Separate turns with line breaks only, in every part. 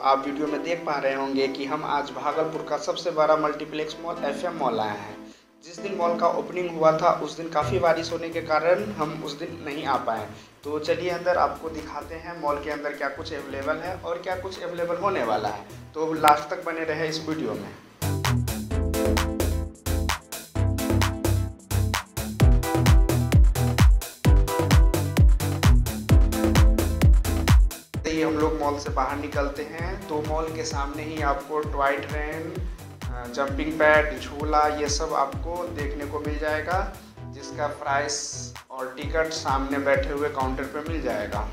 आप वीडियो में देख पा रहे होंगे कि हम आज भागलपुर का सबसे बड़ा मल्टीप्लेक्स मॉल एफएम मॉल आए हैं। जिस दिन मॉल का ओपनिंग हुआ था उस दिन काफ़ी बारिश होने के कारण हम उस दिन नहीं आ पाए। तो चलिए अंदर आपको दिखाते हैं मॉल के अंदर क्या कुछ अवेलेबल है और क्या कुछ अवेलेबल होने वाला है। तो लास्ट तक बने रहे इस वीडियो में। हम लोग मॉल से बाहर निकलते हैं तो मॉल के सामने ही आपको टॉय ट्रेन, जंपिंग पैड, झूला ये सब आपको देखने को मिल जाएगा, जिसका प्राइस और टिकट सामने बैठे हुए काउंटर पे मिल जाएगा।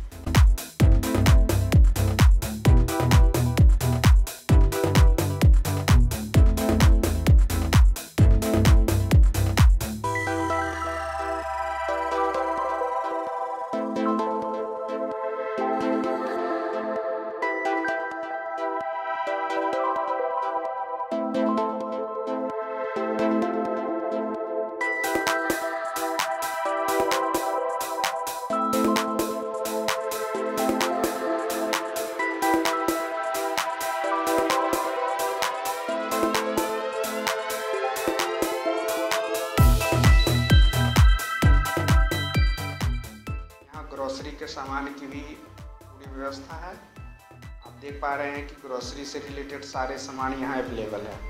ग्रोसरी के सामान की भी पूरी व्यवस्था है। आप देख पा रहे हैं कि ग्रोसरी से रिलेटेड सारे सामान यहाँ अवेलेबल है।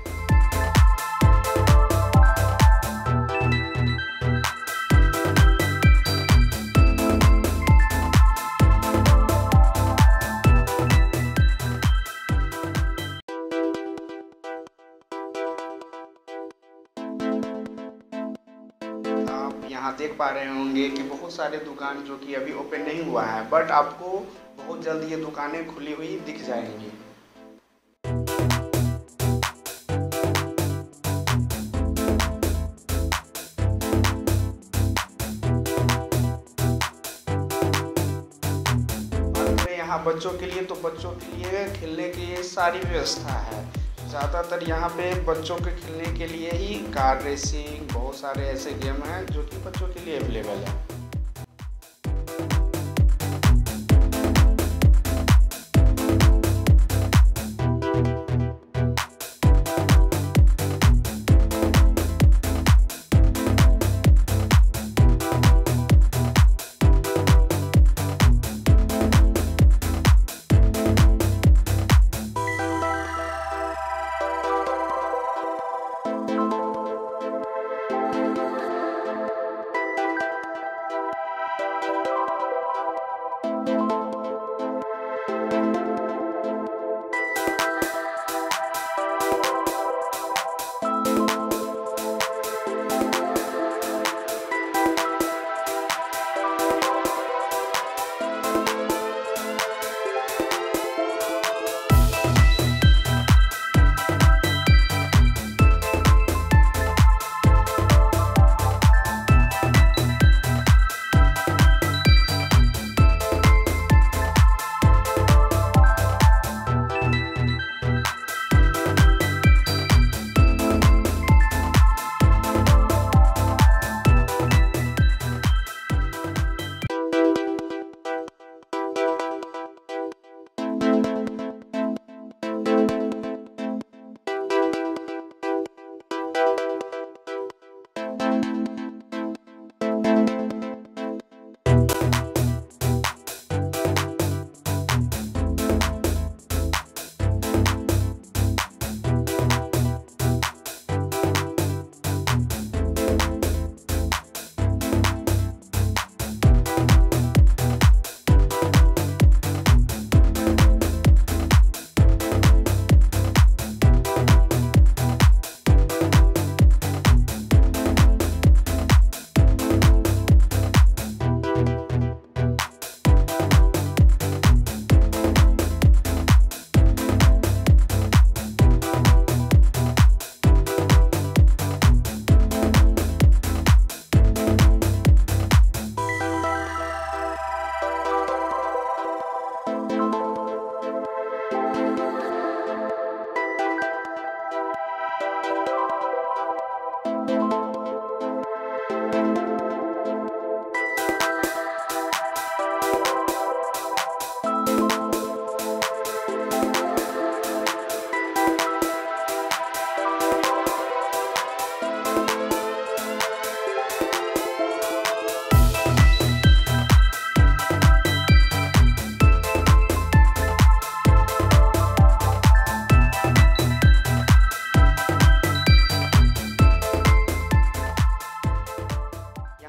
यहाँ देख पा रहे होंगे कि बहुत सारे दुकान जो कि अभी ओपन नहीं हुआ है, बट आपको बहुत जल्द ये दुकानें खुली हुई दिख जाएंगी। यहाँ बच्चों के लिए बच्चों के लिए खेलने की ये सारी व्यवस्था है। ज़्यादातर यहाँ पे बच्चों के खेलने के लिए ही कार रेसिंग, बहुत सारे ऐसे गेम हैं जो कि बच्चों के लिए अवेलेबल है।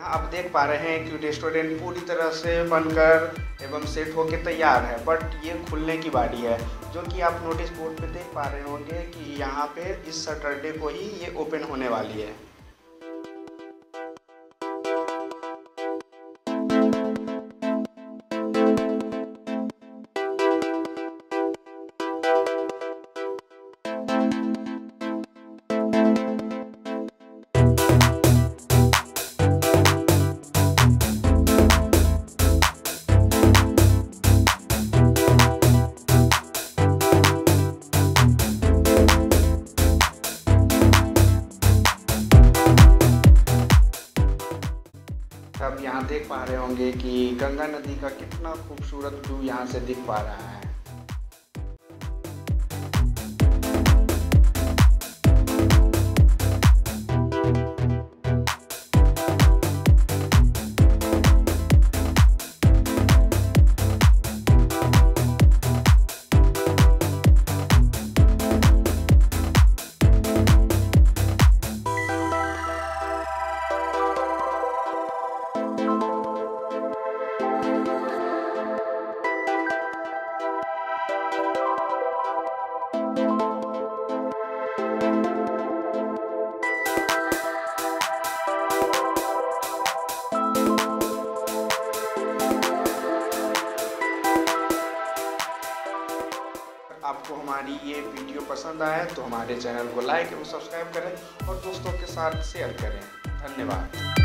यहाँ आप देख पा रहे हैं कि रेस्टोरेंट पूरी तरह से बनकर एवं सेट होकर तैयार है, बट ये खुलने की बारी है, जो कि आप नोटिस बोर्ड पे देख पा रहे होंगे कि यहाँ पे इस सैटरडे को ही ये ओपन होने वाली है। अब यहाँ देख पा रहे होंगे कि गंगा नदी का कितना खूबसूरत व्यू यहाँ से दिख पा रहा है। आपको हमारी ये वीडियो पसंद आए तो हमारे चैनल को लाइक एवं सब्सक्राइब करें और दोस्तों के साथ शेयर करें। धन्यवाद।